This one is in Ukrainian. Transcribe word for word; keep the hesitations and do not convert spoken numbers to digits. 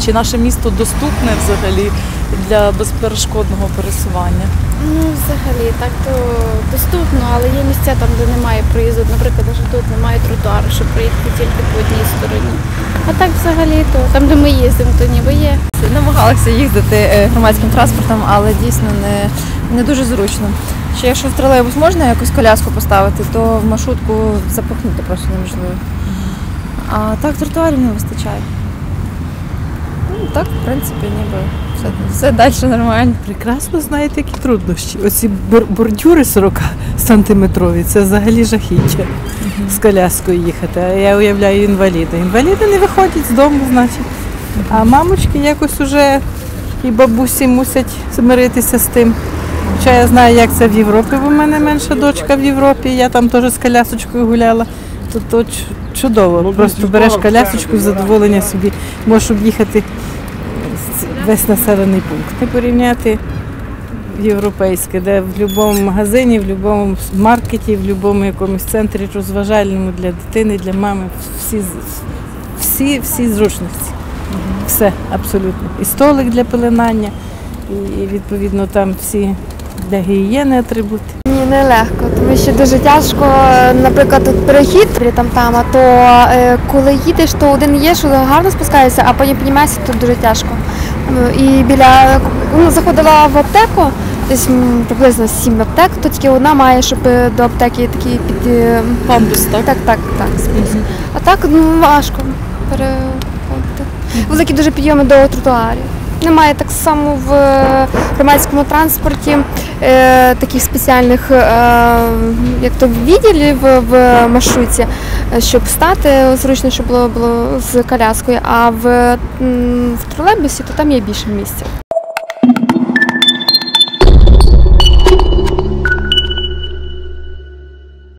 Чи наше місто доступне взагалі для безперешкодного пересування? Ну, взагалі, так то доступно, але є місця там, де немає проїзду. Наприклад, аж тут немає тротуару, щоб проїхати тільки по одній стороні. А так взагалі, то там, де ми їздимо, то ніби є. Намагалася їздити громадським транспортом, але дійсно не, не дуже зручно. Ще якщо в тролейбус можна якусь коляску поставити, то в маршрутку запихнути просто неможливо. А так тротуарів не вистачає. Ну, так, в принципі, ніби все, все далі нормально. Прекрасно знаєте, які труднощі. Оці бордюри сорокасантиметрові, це взагалі жахіття. Uh-huh. З коляскою їхати. А я уявляю інваліди. Інваліди не виходять з дому, значить. А мамочки якось уже і бабусі мусять змиритися з тим. Хоча я знаю, як це в Європі, бо в мене менша дочка в Європі, я там теж з колясочкою гуляла. То, то чудово, просто береш колясочку, задоволення собі, можеш об'їхати весь населений пункт. Не порівняти європейське, де в будь-якому магазині, в будь-якому маркеті, в будь-якому якомусь центрі розважальному для дитини, для мами, всі, всі, всі зручності. Все, абсолютно. І столик для пеленання, і відповідно там всі для гігієни атрибути. Ні, не легко, тому що дуже тяжко, наприклад, тут перехід там там, а то е, коли їдеш, то один є, що гарно спускаєшся, а потім піднімаєшся, то дуже тяжко. І біля, ну, заходила в аптеку, десь приблизно сім аптек, то тільки одна має, щоб до аптеки такий під... Пандус, так? Так, так, так. Mm-hmm. А так, ну, важко переходити. Великі дуже підйоми до тротуарів. Немає так само в громадському транспорті е, таких спеціальних, е, як то відділів в, в маршруті, щоб стати зручно, щоб було, було з коляскою, а в, в тролейбусі то там є більше місця.